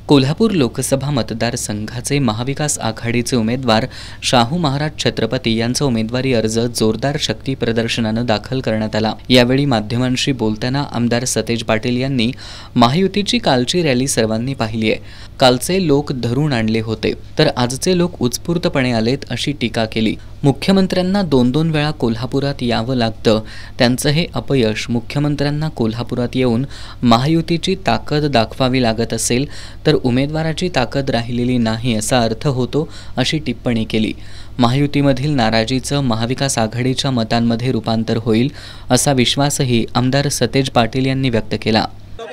कोल्हापूर लोकसभा मतदारसंघाचे महाविकास आघाडीचे उमेदवार शाहू महाराज छत्रपती यांचा उमेदवारी अर्ज जोरदार शक्ती प्रदर्शनाने दाखल करण्यात आला। यावेळी माध्यमांशी बोलताना आमदार सतेज पाटील यांनी महायुतीची कालची रॅली सर्वांनी पाहिली आहे। कालचे लोक धरून आणले होते तर आजचे लोक उत्स्फूर्तपणे आलेत अशी टीका केली। मुख्यमंत्र्यांना दोन वेळा कोल्हापुरात यावं लागतं, त्यांचं हे अपयश मुख्यमंत्र्यांना कोल्हापुरात येऊन महायुतीची ताकद दाखवावी लागत असेल तर उमेदवाराची ताकद राहिलेली नाही असा अर्थ होतो अशी टिप्पणी केली। महायुतीमधील नाराजीचं महाविकास आघाडीच्या मतांमध्ये रूपांतर होईल असा विश्वासही आमदार सतेज पाटील यांनी व्यक्त केला।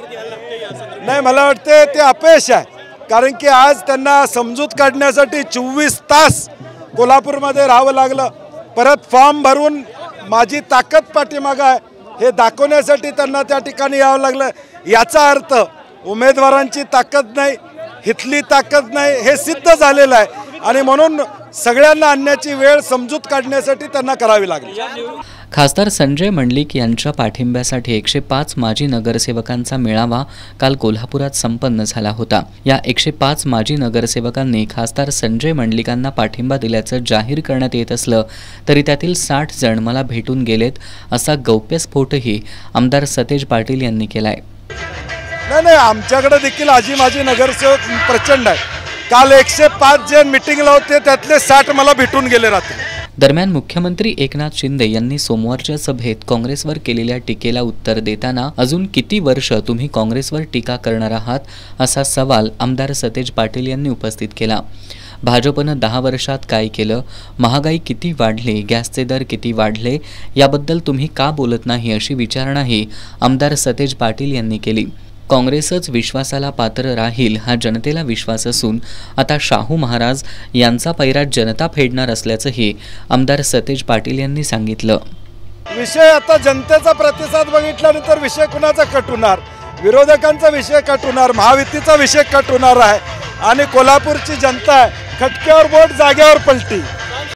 नाही, मला वाटते ते अपयश आहे, कारण की आज त्यांना समजूत काढण्यासाठी 24 तास कोल्हापूरमध्ये राहावं लागलं। परत फॉर्म भरून माझी ताकद पाठीमागं आहे हे दाखवण्यासाठी त्यांना त्या ठिकाणी यावं लागलं। याचा अर्थ उमेदवारांची ताकद नाही, हितली ताकद नाही हे सिद्ध झालेलं आहे आणि म्हणून सगळ्यांना आणण्याची वेळ समजूत काढण्यासाठी त्यांना करावी लागली। खासदार संजय मंडलिक यांच्या पाठिंब्यासाठी 105 माजी नगरसेवकांचा मेळावा काल कोल्हापुरात संपन्न झाला होता। या 105 माजी नगरसेवकांनी खासदार संजय मंडलिकांना पाठिंबा दिल्याचं जाहीर करण्यात येत असलं तरी त्यातील 60 जण मला भेटून गेलेत असा गौप्यस्फोटही आमदार सतेज पाटील यांनी केलाय। नाही, आमच्याकडे देखील आजी माजी नगरसेवक प्रचंड आहे। काल 105 जण मीटिंगला होते, त्यातले 60 मला भेटून गेले रात्री। दरम्यान मुख्यमंत्री एकनाथ शिंदे यांनी सोमवारच्या सभेत काँग्रेसवर केलेल्या टीकेला उत्तर देताना अजून किती वर्ष तुम्ही काँग्रेसवर टीका करणार आहात असा सवाल आमदार सतेज पाटील यांनी उपस्थित केला। भाजपनं 10 वर्षात काय केलं, महागाई किती वाढली, गॅसचे दर किती वाढले याबद्दल तुम्ही का बोलत नाही अशी विचारणाही आमदार सतेज पाटील यांनी केली। काँग्रेसच विश्वासाला पात्र राहील हा जनतेला विश्वास असून आता शाहू महाराज यांचा पैरा जनता फेडणार असल्याचंही आमदार सतेज पाटील यांनी सांगितलं। विषय आता जनतेचा प्रतिसाद बघितल्यानंतर विषय कुणाचा कट होणार, विरोधकांचा विषय कट होणार, महायुतीचा विषय कट होणार आहे आणि कोल्हापूरची जनता खटक्यावर बोट जाग्यावर पलटी।